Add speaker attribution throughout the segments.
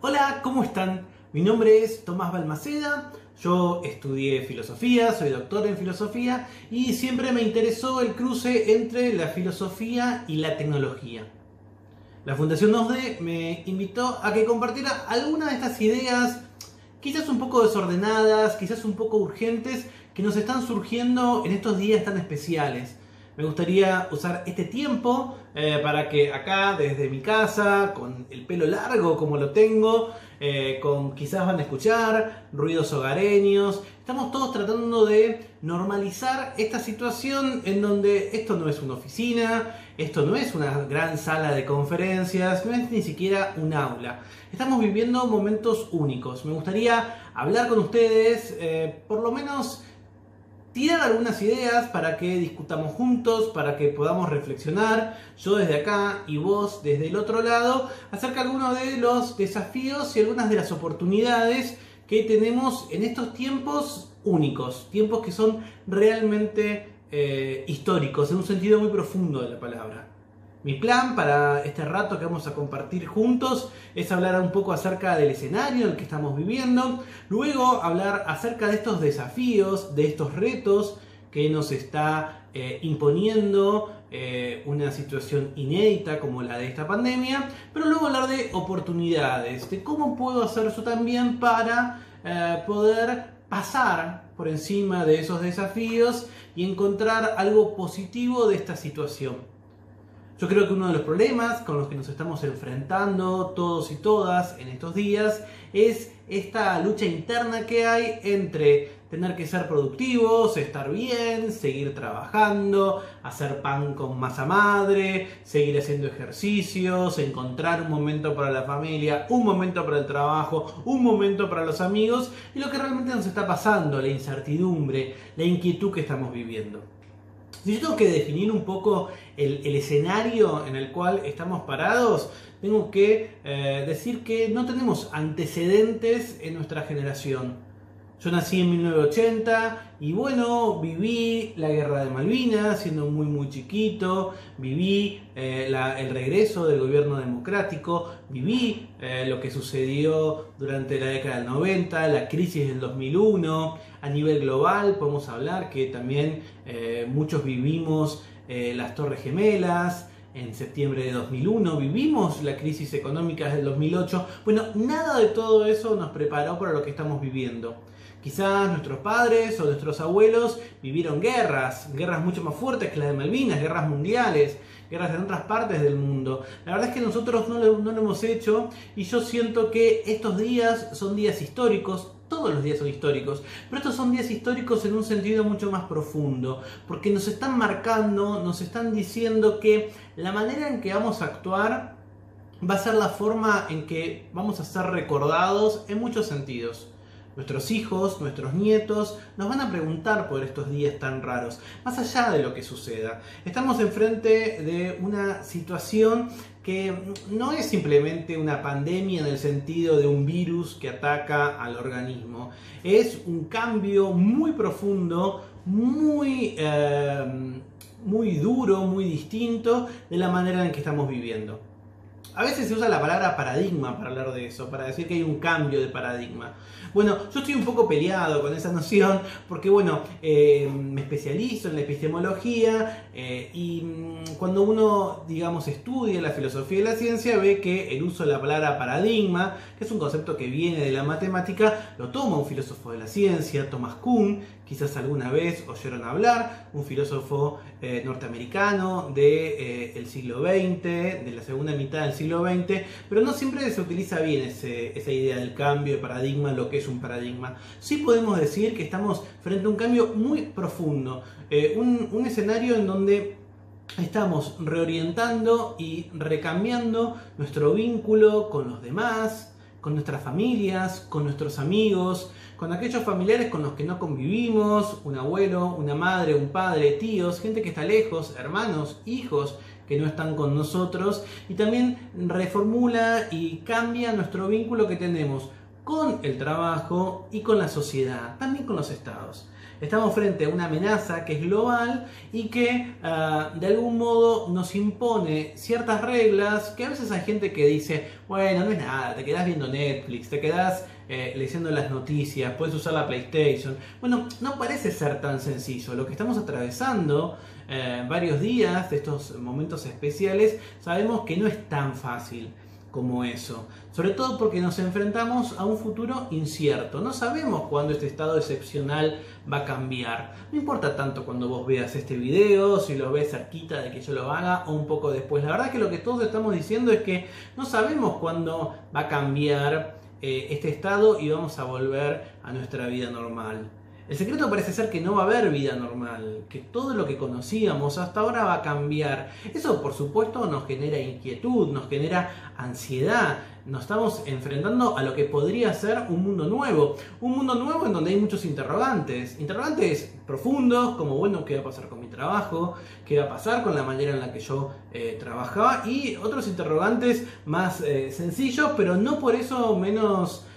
Speaker 1: Hola, ¿cómo están? Mi nombre es Tomás Balmaceda, yo estudié filosofía, soy doctor en filosofía y siempre me interesó el cruce entre la filosofía y la tecnología. La Fundación 2D me invitó a que compartiera algunas de estas ideas, quizás un poco desordenadas, quizás un poco urgentes, que nos están surgiendo en estos días tan especiales. Me gustaría usar este tiempo para que acá, desde mi casa, con el pelo largo como lo tengo, quizás van a escuchar ruidos hogareños, estamos todos tratando de normalizar esta situación en donde esto no es una oficina, esto no es una gran sala de conferencias, no es ni siquiera un aula. Estamos viviendo momentos únicos. Me gustaría hablar con ustedes, por lo menos tirar algunas ideas para que discutamos juntos, para que podamos reflexionar, yo desde acá y vos desde el otro lado, acerca de algunos de los desafíos y algunas de las oportunidades que tenemos en estos tiempos únicos, tiempos que son realmente históricos, en un sentido muy profundo de la palabra. Mi plan para este rato que vamos a compartir juntos es hablar un poco acerca del escenario en el que estamos viviendo, luego hablar acerca de estos desafíos, de estos retos que nos está imponiendo una situación inédita como la de esta pandemia, pero luego hablar de oportunidades, de cómo puedo hacer yo también para poder pasar por encima de esos desafíos y encontrar algo positivo de esta situación. Yo creo que uno de los problemas con los que nos estamos enfrentando todos y todas en estos días es esta lucha interna que hay entre tener que ser productivos, estar bien, seguir trabajando, hacer pan con masa madre, seguir haciendo ejercicios, encontrar un momento para la familia, un momento para el trabajo, un momento para los amigos y lo que realmente nos está pasando, la incertidumbre, la inquietud que estamos viviendo. Si yo tengo que definir un poco el escenario en el cual estamos parados, tengo que decir que no tenemos antecedentes en nuestra generación. Yo nací en 1980 y bueno, viví la guerra de Malvinas siendo muy chiquito, viví el regreso del gobierno democrático, viví lo que sucedió durante la década del 90, la crisis del 2001, a nivel global podemos hablar que también muchos vivimos las Torres Gemelas. En septiembre de 2001 vivimos la crisis económica del 2008. Bueno, nada de todo eso nos preparó para lo que estamos viviendo. Quizás nuestros padres o nuestros abuelos vivieron guerras mucho más fuertes que las de Malvinas, guerras mundiales, guerras en otras partes del mundo. La verdad es que nosotros no lo hemos hecho y yo siento que estos días son días históricos. Todos los días son históricos, pero estos son días históricos en un sentido mucho más profundo, porque nos están marcando, nos están diciendo que la manera en que vamos a actuar va a ser la forma en que vamos a ser recordados en muchos sentidos. Nuestros hijos, nuestros nietos nos van a preguntar por estos días tan raros, más allá de lo que suceda. Estamos enfrente de una situación que no es simplemente una pandemia en el sentido de un virus que ataca al organismo. Es un cambio muy profundo, muy duro, muy distinto de la manera en que estamos viviendo. A veces se usa la palabra paradigma para hablar de eso, para decir que hay un cambio de paradigma. Bueno, yo estoy un poco peleado con esa noción porque, bueno, me especializo en la epistemología y cuando uno, digamos, estudia la filosofía y la ciencia ve que el uso de la palabra paradigma, que es un concepto que viene de la matemática, lo toma un filósofo de la ciencia, Thomas Kuhn, quizás alguna vez oyeron hablar, un filósofo norteamericano del siglo XX, de la segunda mitad del siglo XX, pero no siempre se utiliza bien esa idea del cambio de paradigma, lo que es un paradigma. Sí podemos decir que estamos frente a un cambio muy profundo, un escenario en donde estamos reorientando y recambiando nuestro vínculo con los demás, con nuestras familias, con nuestros amigos, con aquellos familiares con los que no convivimos, un abuelo, una madre, un padre, tíos, gente que está lejos, hermanos, hijos que no están con nosotros, y también reformula y cambia nuestro vínculo que tenemos con el trabajo y con la sociedad, también con los estados. Estamos frente a una amenaza que es global y que de algún modo nos impone ciertas reglas que a veces hay gente que dice, bueno, no es nada, te quedás viendo Netflix, te quedás leyendo las noticias, puedes usar la PlayStation. Bueno, no parece ser tan sencillo. Lo que estamos atravesando varios días de estos momentos especiales, sabemos que no es tan fácil como eso, sobre todo porque nos enfrentamos a un futuro incierto. No sabemos cuándo este estado excepcional va a cambiar. No importa tanto cuando vos veas este video, si lo ves cerquita de que yo lo haga o un poco después. La verdad que lo que todos estamos diciendo es que no sabemos cuándo va a cambiar este estado y vamos a volver a nuestra vida normal. El secreto parece ser que no va a haber vida normal, que todo lo que conocíamos hasta ahora va a cambiar. Eso, por supuesto, nos genera inquietud, nos genera ansiedad. Nos estamos enfrentando a lo que podría ser un mundo nuevo en donde hay muchos interrogantes. Interrogantes profundos, como bueno, ¿qué va a pasar con mi trabajo? ¿Qué va a pasar con la manera en la que yo trabajaba? Y otros interrogantes más sencillos, pero no por eso menos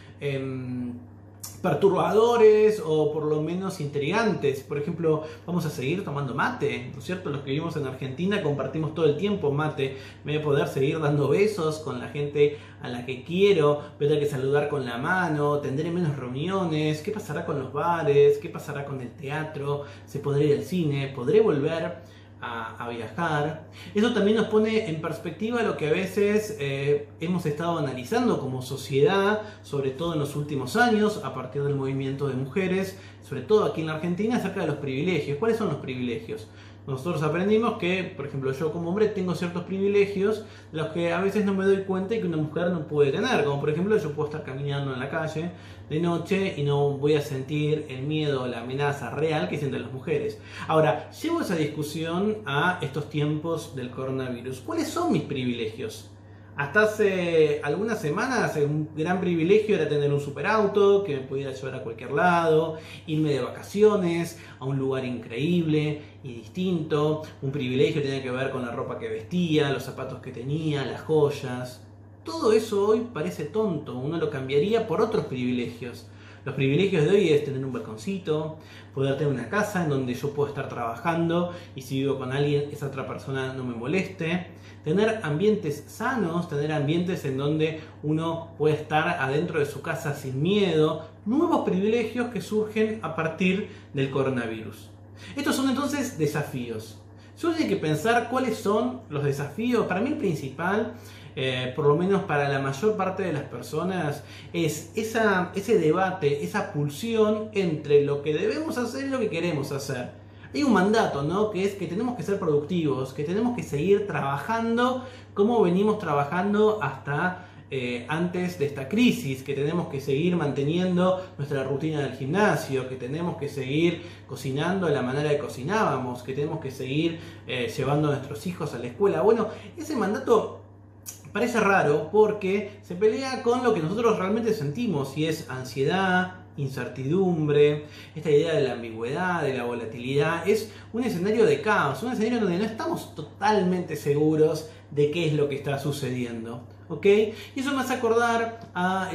Speaker 1: perturbadores o por lo menos intrigantes. Por ejemplo, vamos a seguir tomando mate, ¿no es cierto? Los que vivimos en Argentina compartimos todo el tiempo mate. Me voy a poder seguir dando besos con la gente a la que quiero, voy a tener que saludar con la mano, tendré menos reuniones. ¿Qué pasará con los bares? ¿Qué pasará con el teatro? ¿Se podrá ir al cine? ¿Podré volver a viajar? Eso también nos pone en perspectiva lo que a veces hemos estado analizando como sociedad, sobre todo en los últimos años, a partir del movimiento de mujeres, sobre todo aquí en la Argentina, acerca de los privilegios. ¿Cuáles son los privilegios? Nosotros aprendimos que, por ejemplo, yo como hombre tengo ciertos privilegios de los que a veces no me doy cuenta y que una mujer no puede tener. Como por ejemplo, yo puedo estar caminando en la calle de noche y no voy a sentir el miedo o la amenaza real que sienten las mujeres. Ahora, llevo esa discusión a estos tiempos del coronavirus. ¿Cuáles son mis privilegios? Hasta hace algunas semanas un gran privilegio era tener un superauto que me pudiera llevar a cualquier lado, irme de vacaciones a un lugar increíble y distinto. Un privilegio tenía que ver con la ropa que vestía, los zapatos que tenía, las joyas. Todo eso hoy parece tonto, uno lo cambiaría por otros privilegios. Los privilegios de hoy es tener un balconcito, poder tener una casa en donde yo puedo estar trabajando y si vivo con alguien, esa otra persona no me moleste. Tener ambientes sanos, tener ambientes en donde uno puede estar adentro de su casa sin miedo. Nuevos privilegios que surgen a partir del coronavirus. Estos son entonces desafíos. Yo tengo que pensar cuáles son los desafíos. Para mí el principal, por lo menos para la mayor parte de las personas, es ese debate, esa pulsión entre lo que debemos hacer y lo que queremos hacer. Hay un mandato, ¿no? Que es que tenemos que ser productivos, que tenemos que seguir trabajando como venimos trabajando hasta antes de esta crisis, que tenemos que seguir manteniendo nuestra rutina del gimnasio, que tenemos que seguir cocinando de la manera que cocinábamos, que tenemos que seguir llevando a nuestros hijos a la escuela. Bueno, ese mandato parece raro porque se pelea con lo que nosotros realmente sentimos y es ansiedad, incertidumbre, esta idea de la ambigüedad, de la volatilidad. Es un escenario de caos, un escenario donde no estamos totalmente seguros de qué es lo que está sucediendo. ¿Ok? Y eso me hace acordar a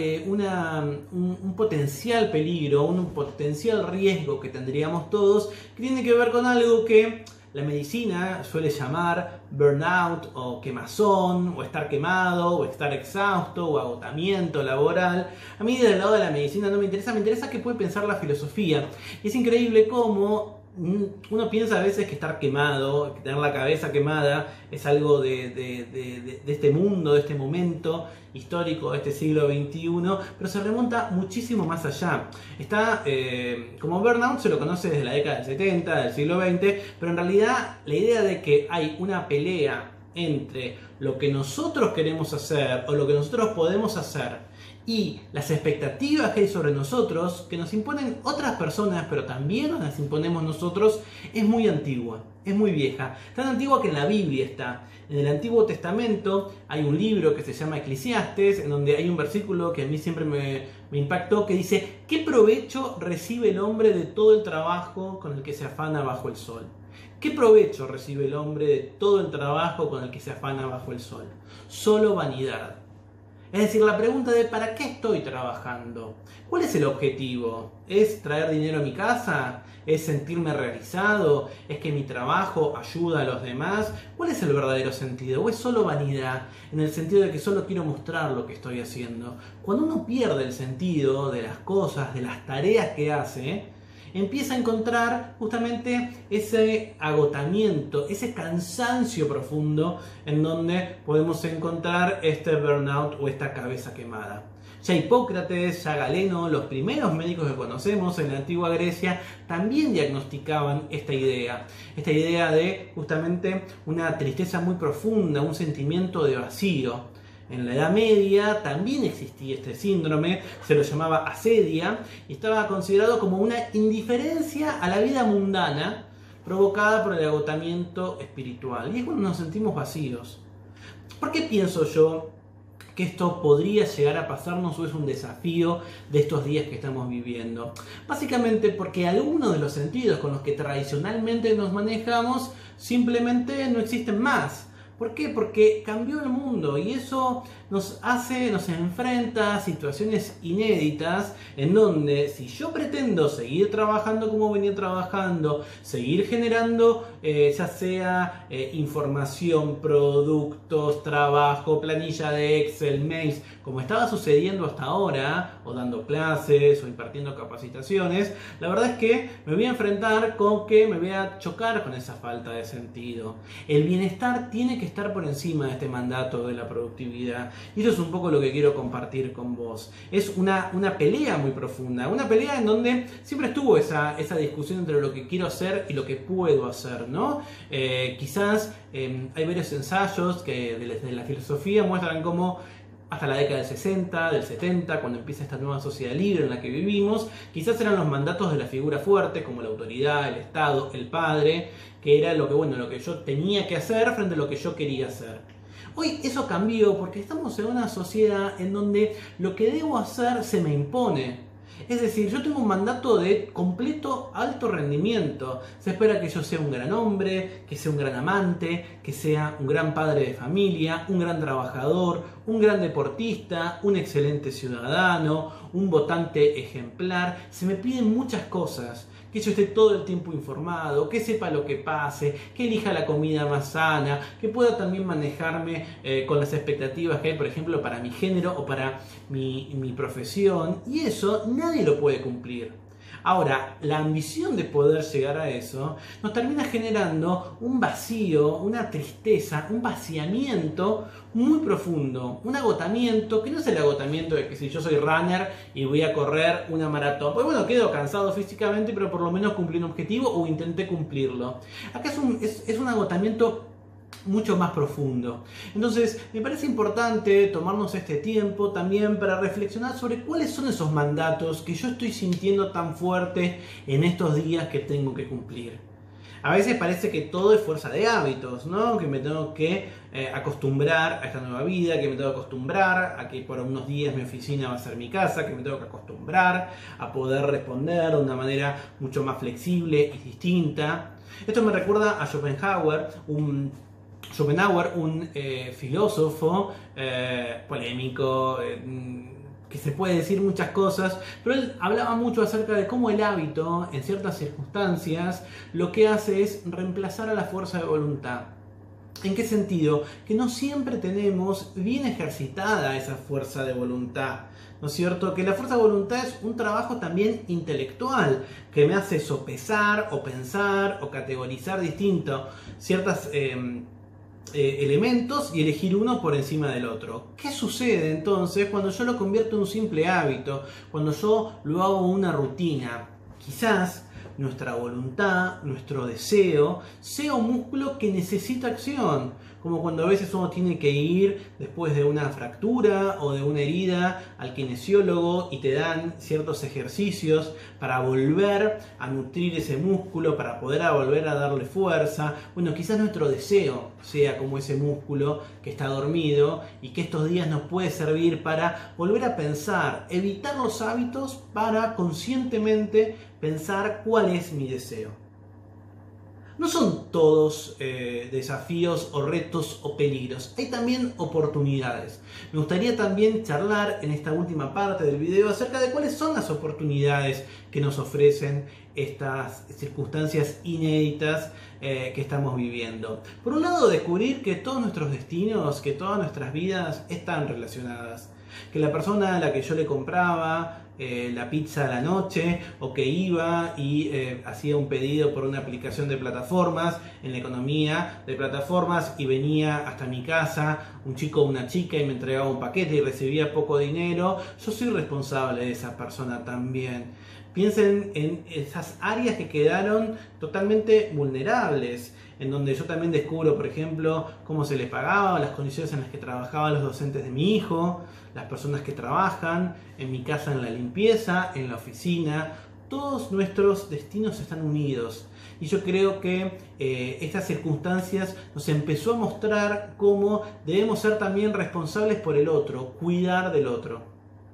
Speaker 1: un potencial peligro, un potencial riesgo que tendríamos todos, que tiene que ver con algo que la medicina suele llamar burnout o quemazón, o estar quemado, o estar exhausto, o agotamiento laboral. A mí del lado de la medicina no me interesa qué puede pensar la filosofía. Y es increíble cómo uno piensa a veces que estar quemado, que tener la cabeza quemada, es algo de este mundo, de este momento histórico, de este siglo XXI, pero se remonta muchísimo más allá. Está, como burnout se lo conoce desde la década del 70, del siglo XX, pero en realidad la idea de que hay una pelea entre lo que nosotros queremos hacer o lo que nosotros podemos hacer y las expectativas que hay sobre nosotros, que nos imponen otras personas, pero también nos las imponemos nosotros, es muy antigua, es muy vieja. Tan antigua que en la Biblia está. En el Antiguo Testamento hay un libro que se llama Eclesiastes, en donde hay un versículo que a mí siempre me impactó, que dice: ¿qué provecho recibe el hombre de todo el trabajo con el que se afana bajo el sol? ¿Qué provecho recibe el hombre de todo el trabajo con el que se afana bajo el sol? Solo vanidad. Es decir, la pregunta de ¿para qué estoy trabajando? ¿Cuál es el objetivo? ¿Es traer dinero a mi casa? ¿Es sentirme realizado? ¿Es que mi trabajo ayuda a los demás? ¿Cuál es el verdadero sentido? ¿O es solo vanidad? En el sentido de que solo quiero mostrar lo que estoy haciendo. Cuando uno pierde el sentido de las cosas, de las tareas que hace, empieza a encontrar justamente ese agotamiento, ese cansancio profundo en donde podemos encontrar este burnout o esta cabeza quemada. Ya Hipócrates, ya Galeno, los primeros médicos que conocemos en la antigua Grecia también diagnosticaban esta idea de justamente una tristeza muy profunda, un sentimiento de vacío. En la Edad Media también existía este síndrome, se lo llamaba asedia y estaba considerado como una indiferencia a la vida mundana provocada por el agotamiento espiritual. Y es cuando nos sentimos vacíos. ¿Por qué pienso yo que esto podría llegar a pasarnos o es un desafío de estos días que estamos viviendo? Básicamente porque algunos de los sentidos con los que tradicionalmente nos manejamos simplemente no existen más. ¿Por qué? Porque cambió el mundo y eso nos enfrenta a situaciones inéditas en donde si yo pretendo seguir trabajando como venía trabajando, seguir generando ya sea información, productos, trabajo, planilla de Excel, mails, como estaba sucediendo hasta ahora, o dando clases o impartiendo capacitaciones, la verdad es que me voy a enfrentar con que me voy a chocar con esa falta de sentido. El bienestar tiene que estar por encima de este mandato de la productividad. Y eso es un poco lo que quiero compartir con vos. Es una pelea muy profunda, una pelea en donde siempre estuvo esa discusión entre lo que quiero hacer y lo que puedo hacer, ¿no? Quizás hay varios ensayos que desde la filosofía muestran cómo hasta la década del 60, del 70, cuando empieza esta nueva sociedad libre en la que vivimos, quizás eran los mandatos de la figura fuerte, como la autoridad, el Estado, el padre, que era lo que yo tenía que hacer frente a lo que yo quería hacer. Hoy eso cambió porque estamos en una sociedad en donde lo que debo hacer se me impone. Es decir, yo tengo un mandato de completo alto rendimiento. Se espera que yo sea un gran hombre, que sea un gran amante, que sea un gran padre de familia, un gran trabajador, un gran deportista, un excelente ciudadano, un votante ejemplar. Se me piden muchas cosas. Que yo esté todo el tiempo informado, que sepa lo que pase, que elija la comida más sana, que pueda también manejarme con las expectativas que hay, por ejemplo, para mi género o para mi profesión. Y eso nadie lo puede cumplir. Ahora, la ambición de poder llegar a eso nos termina generando un vacío, una tristeza, un vaciamiento muy profundo, un agotamiento que no es el agotamiento de que si yo soy runner y voy a correr una maratón, pues bueno, quedo cansado físicamente, pero por lo menos cumplí un objetivo o intenté cumplirlo. Acá es un agotamiento mucho más profundo. Entonces, me parece importante tomarnos este tiempo también para reflexionar sobre cuáles son esos mandatos que yo estoy sintiendo tan fuerte en estos días que tengo que cumplir. A veces parece que todo es fuerza de hábitos, ¿no? Que me tengo que acostumbrar a esta nueva vida, que me tengo que acostumbrar a que por unos días mi oficina va a ser mi casa, que me tengo que acostumbrar a poder responder de una manera mucho más flexible y distinta. Esto me recuerda a Schopenhauer, un filósofo polémico, que se puede decir muchas cosas, pero él hablaba mucho acerca de cómo el hábito, en ciertas circunstancias, lo que hace es reemplazar a la fuerza de voluntad. ¿En qué sentido? Que no siempre tenemos bien ejercitada esa fuerza de voluntad, ¿no es cierto? Que la fuerza de voluntad es un trabajo también intelectual, que me hace sopesar o pensar o categorizar distinto ciertas elementos y elegir uno por encima del otro. ¿Qué sucede entonces cuando yo lo convierto en un simple hábito? Cuando yo lo hago una rutina. Quizás nuestra voluntad, nuestro deseo, sea un músculo que necesita acción, como cuando a veces uno tiene que ir después de una fractura o de una herida al kinesiólogo y te dan ciertos ejercicios para volver a nutrir ese músculo, para poder volver a darle fuerza. Bueno, quizás nuestro deseo sea como ese músculo que está dormido y que estos días nos puede servir para volver a pensar, evitar los hábitos para conscientemente pensar cuál es mi deseo. No son todos desafíos o retos o peligros, hay también oportunidades. Me gustaría también charlar en esta última parte del video acerca de cuáles son las oportunidades que nos ofrecen estas circunstancias inéditas que estamos viviendo. Por un lado, descubrir que todos nuestros destinos, que todas nuestras vidas están relacionadas. Que la persona a la que yo le compraba la pizza a la noche, o que iba y hacía un pedido por una aplicación de plataformas, en la economía de plataformas, y venía hasta mi casa un chico o una chica y me entregaba un paquete y recibía poco dinero, yo soy responsable de esa persona también. Piensen en esas áreas que quedaron totalmente vulnerables, en donde yo también descubro, por ejemplo, cómo se les pagaba, las condiciones en las que trabajaban los docentes de mi hijo, las personas que trabajan en mi casa, en la limpieza, en la oficina. Todos nuestros destinos están unidos. Y yo creo que estas circunstancias nos empezó a mostrar cómo debemos ser también responsables por el otro, cuidar del otro.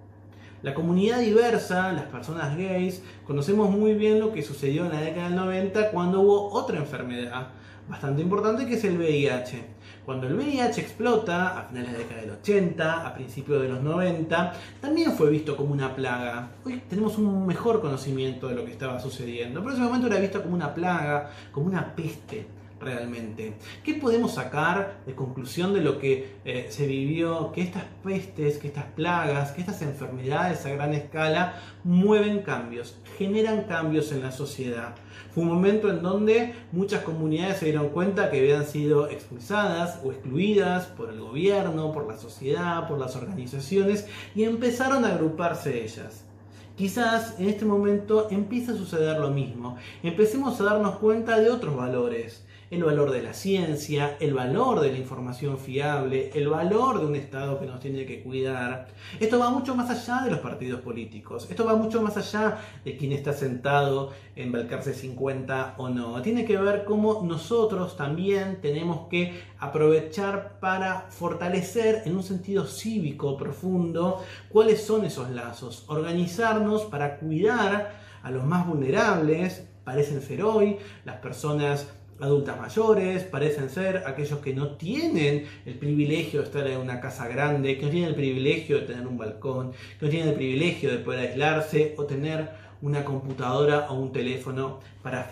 Speaker 1: La comunidad diversa, las personas gays, conocemos muy bien lo que sucedió en la década del 90 cuando hubo otra enfermedad bastante importante, que es el VIH. Cuando el VIH explota a finales de la década del 80, a principios de los 90, también fue visto como una plaga. Hoy tenemos un mejor conocimiento de lo que estaba sucediendo, pero en ese momento era visto como una plaga, como una peste. Realmente, ¿qué podemos sacar de conclusión de lo que se vivió? Que estas pestes, que estas plagas, que estas enfermedades a gran escala mueven cambios, generan cambios en la sociedad. Fue un momento en donde muchas comunidades se dieron cuenta que habían sido expulsadas o excluidas por el gobierno, por la sociedad, por las organizaciones, y empezaron a agruparse ellas. Quizás en este momento empiece a suceder lo mismo. Empecemos a darnos cuenta de otros valores. El valor de la ciencia, el valor de la información fiable, el valor de un Estado que nos tiene que cuidar. Esto va mucho más allá de los partidos políticos. Esto va mucho más allá de quién está sentado en Balcarce 50 o no. Tiene que ver cómo nosotros también tenemos que aprovechar para fortalecer en un sentido cívico profundo cuáles son esos lazos. Organizarnos para cuidar a los más vulnerables. Parecen ser hoy las personas adultas mayores, parecen ser aquellos que no tienen el privilegio de estar en una casa grande, que no tienen el privilegio de tener un balcón, que no tienen el privilegio de poder aislarse o tener una computadora o un teléfono para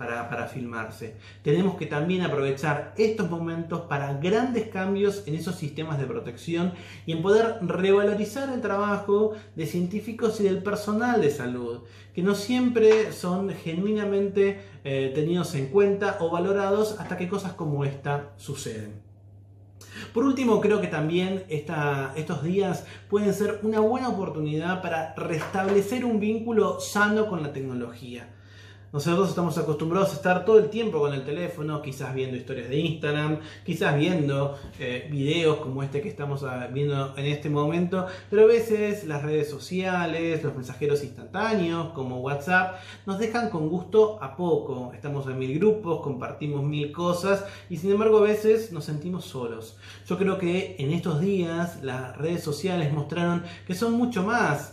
Speaker 1: filmarse. Tenemos que también aprovechar estos momentos para grandes cambios en esos sistemas de protección y en poder revalorizar el trabajo de científicos y del personal de salud, que no siempre son genuinamente tenidos en cuenta o valorados hasta que cosas como esta suceden. Por último, creo que también estos días pueden ser una buena oportunidad para restablecer un vínculo sano con la tecnología. Nosotros estamos acostumbrados a estar todo el tiempo con el teléfono, quizás viendo historias de Instagram, quizás viendo videos como este que estamos viendo en este momento, pero a veces las redes sociales, los mensajeros instantáneos como WhatsApp, nos dejan con gusto a poco. Estamos en 1000 grupos, compartimos 1000 cosas y sin embargo a veces nos sentimos solos. Yo creo que en estos días las redes sociales mostraron que son mucho más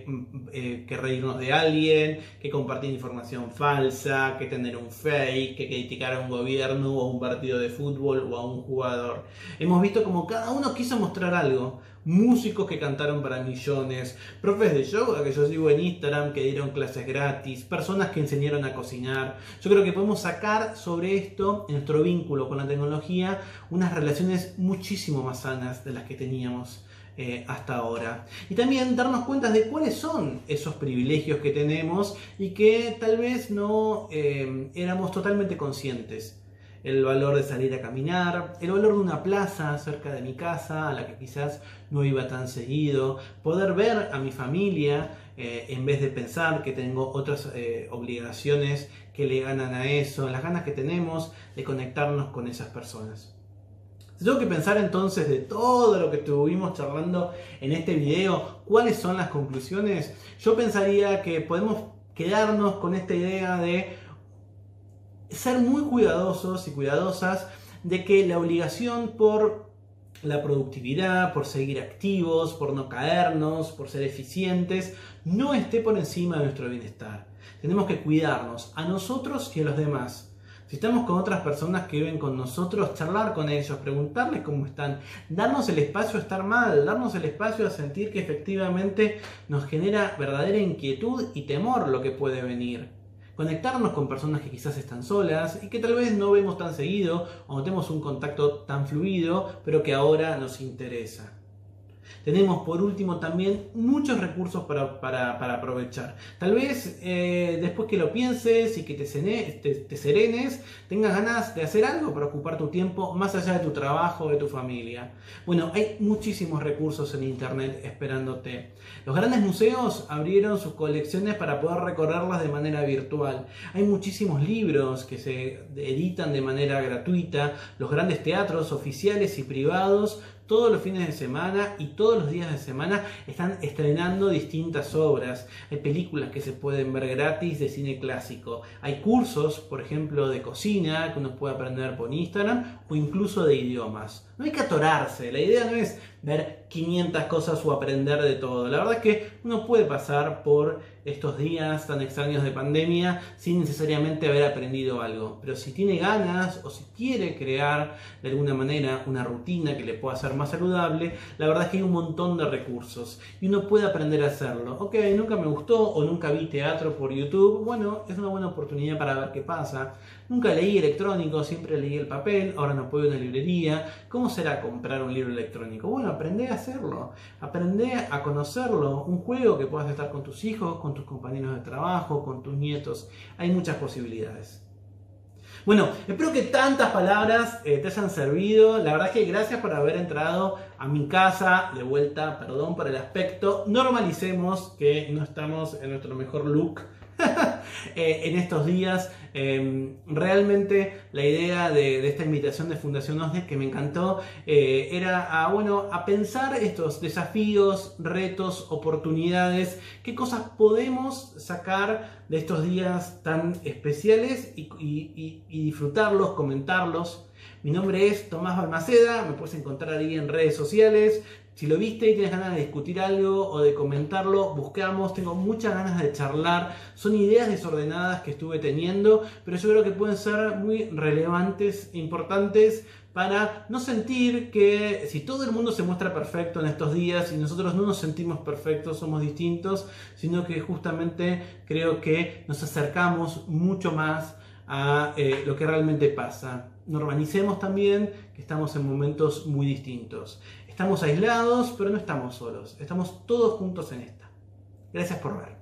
Speaker 1: que reírnos de alguien, que compartir información falsa, que tener un fake, que criticar a un gobierno o a un partido de fútbol o a un jugador. Hemos visto como cada uno quiso mostrar algo. Músicos que cantaron para millones, profes de yoga que yo sigo en Instagram que dieron clases gratis, personas que enseñaron a cocinar. Yo creo que podemos sacar sobre esto, en nuestro vínculo con la tecnología, unas relaciones muchísimo más sanas de las que teníamos hasta ahora. Y también darnos cuenta de cuáles son esos privilegios que tenemos y que tal vez no éramos totalmente conscientes. El valor de salir a caminar, el valor de una plaza cerca de mi casa a la que quizás no iba tan seguido, poder ver a mi familia en vez de pensar que tengo otras obligaciones que le ganan a eso, las ganas que tenemos de conectarnos con esas personas. Si tengo que pensar entonces de todo lo que estuvimos charlando en este video, ¿cuáles son las conclusiones? Yo pensaría que podemos quedarnos con esta idea de ser muy cuidadosos y cuidadosas de que la obligación por la productividad, por seguir activos, por no caernos, por ser eficientes, no esté por encima de nuestro bienestar. Tenemos que cuidarnos a nosotros y a los demás. Si estamos con otras personas que viven con nosotros, charlar con ellos, preguntarles cómo están, darnos el espacio a estar mal, darnos el espacio a sentir que efectivamente nos genera verdadera inquietud y temor lo que puede venir. Conectarnos con personas que quizás están solas y que tal vez no vemos tan seguido o no tenemos un contacto tan fluido, pero que ahora nos interesa. Tenemos por último también muchos recursos para aprovechar. Tal vez después que lo pienses y que te serenes, tengas ganas de hacer algo para ocupar tu tiempo más allá de tu trabajo o de tu familia. Bueno, hay muchísimos recursos en internet esperándote. Los grandes museos abrieron sus colecciones para poder recorrerlas de manera virtual. Hay muchísimos libros que se editan de manera gratuita. Los grandes teatros oficiales y privados todos los fines de semana y todos los días de semana están estrenando distintas obras. Hay películas que se pueden ver gratis de cine clásico. Hay cursos, por ejemplo, de cocina que uno puede aprender por Instagram o incluso de idiomas. No hay que atorarse. La idea no es ver 500 cosas o aprender de todo. La verdad es que uno puede pasar por estos días tan extraños de pandemia sin necesariamente haber aprendido algo. Pero si tiene ganas o si quiere crear de alguna manera una rutina que le pueda hacer más saludable, la verdad es que hay un montón de recursos y uno puede aprender a hacerlo. Ok, nunca me gustó o nunca vi teatro por YouTube. Bueno, es una buena oportunidad para ver qué pasa. Nunca leí electrónico, siempre leí el papel, ahora no puedo ir a una librería. ¿Cómo será comprar un libro electrónico? Bueno, aprende a hacerlo, aprende a conocerlo. Un juego que puedas estar con tus hijos, con tus compañeros de trabajo, con tus nietos. Hay muchas posibilidades. Bueno, espero que tantas palabras te hayan servido. La verdad es que gracias por haber entrado a mi casa. De vuelta, perdón por el aspecto. Normalicemos que no estamos en nuestro mejor look en estos días. Realmente la idea de esta invitación de Fundación OSDE, que me encantó, era a pensar estos desafíos, retos, oportunidades, qué cosas podemos sacar de estos días tan especiales y disfrutarlos, comentarlos. Mi nombre es Tomás Balmaceda, me puedes encontrar ahí en redes sociales. Si lo viste y tienes ganas de discutir algo o de comentarlo, buscamos. Tengo muchas ganas de charlar. Son ideas desordenadas que estuve teniendo, pero yo creo que pueden ser muy relevantes e importantes para no sentir que si todo el mundo se muestra perfecto en estos días y nosotros no nos sentimos perfectos, somos distintos, sino que justamente creo que nos acercamos mucho más a lo que realmente pasa. Normalicemos también que estamos en momentos muy distintos. Estamos aislados, pero no estamos solos. Estamos todos juntos en esta. Gracias por ver.